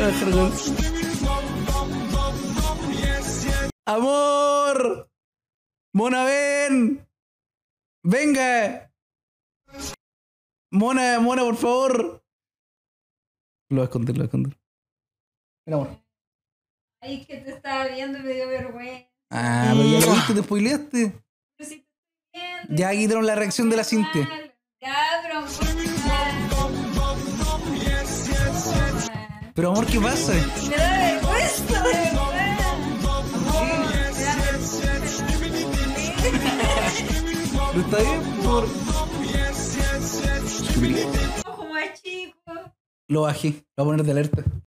dejar gol. ¡Amor! ¡Mona, ven! ¡Venga! Mona, Mona, por favor. Lo voy a esconder, lo voy a esconder. Ven, amor. Ay, que te estaba viendo y me dio vergüenza. Ah, pero ya lo viste, te spoileaste. Pero si te estoy viendo. Ya aquí tenemos la reacción de la Cintia. Ya, pero amor. Pero amor, ¿qué pasa? Me da vergüenza, de verdad. Amor, me da vergüenza. ¿Pero está bien? Por... Ojo más chico. Lo bajé, lo voy a poner de alerta.